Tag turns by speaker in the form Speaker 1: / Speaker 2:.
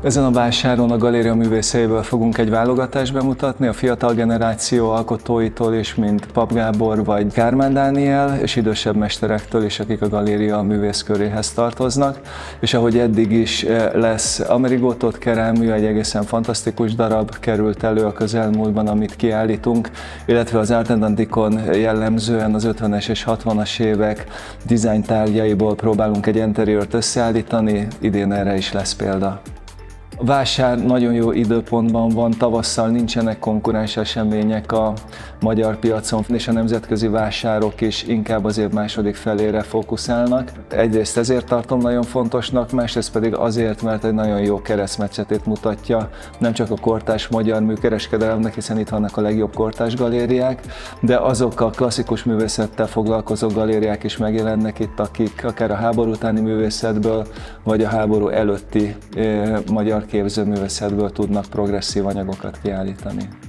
Speaker 1: Ezen a vásáron a galéria művészeiből fogunk egy válogatást bemutatni, a fiatal generáció alkotóitól is, mint Papp Gábor vagy Kármán Dániel, és idősebb mesterektől is, akik a galéria művészköréhez tartoznak. És ahogy eddig is lesz Amerigo Todd kerámia, egy egészen fantasztikus darab került elő a közelmúltban, amit kiállítunk, illetve az Art and Antiquon jellemzően az 50-es és 60-as évek design tárgyaiból próbálunk egy interiört összeállítani, idén erre is lesz példa. A vásár nagyon jó időpontban van, tavasszal nincsenek konkurens események a magyar piacon, és a nemzetközi vásárok is inkább az év második felére fókuszálnak. Egyrészt ezért tartom nagyon fontosnak, másrészt pedig azért, mert egy nagyon jó keresztmetszetét mutatja nem csak a kortárs magyar műkereskedelemnek, hiszen itt vannak a legjobb kortárs galériák, de azok a klasszikus művészettel foglalkozó galériák is megjelennek itt, akik akár a háború utáni művészetből, vagy a háború előtti magyar képzőművészetből tudnak progresszív anyagokat kiállítani.